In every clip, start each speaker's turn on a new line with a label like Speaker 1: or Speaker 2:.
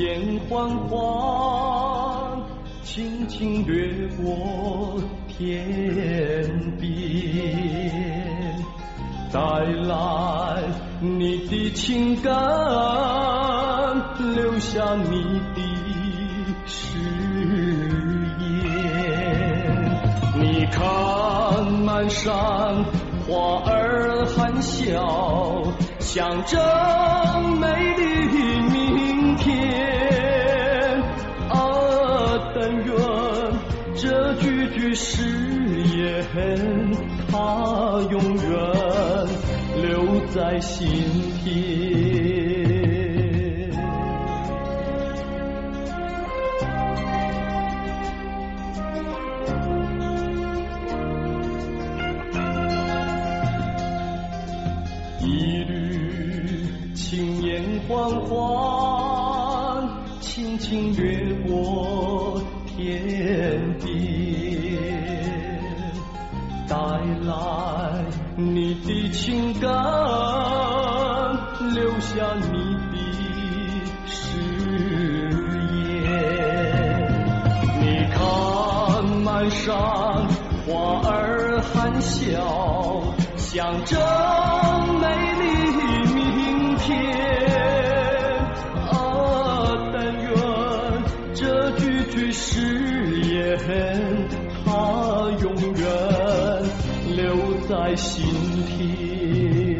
Speaker 1: 烟缓缓，轻轻掠过天边，带来你的情感，留下你的誓言。你看满山花儿含笑，想着美丽明天。但愿这句句誓言，它永远留在心田。一缕青烟缓缓，轻轻掠过天边，带来你的情感，留下你的誓言。你看满山花儿含笑，想着美丽明天。但愿这句句誓言，它永远留在心田。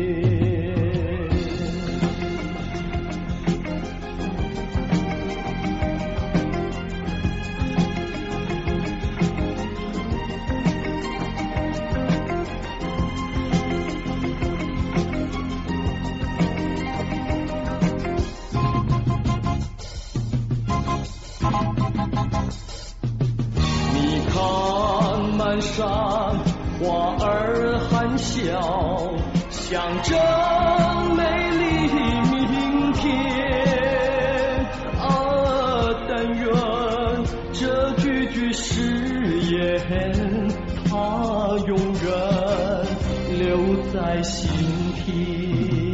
Speaker 1: 满山花儿含笑，想着美丽明天。但愿这句句誓言，它永远留在心田。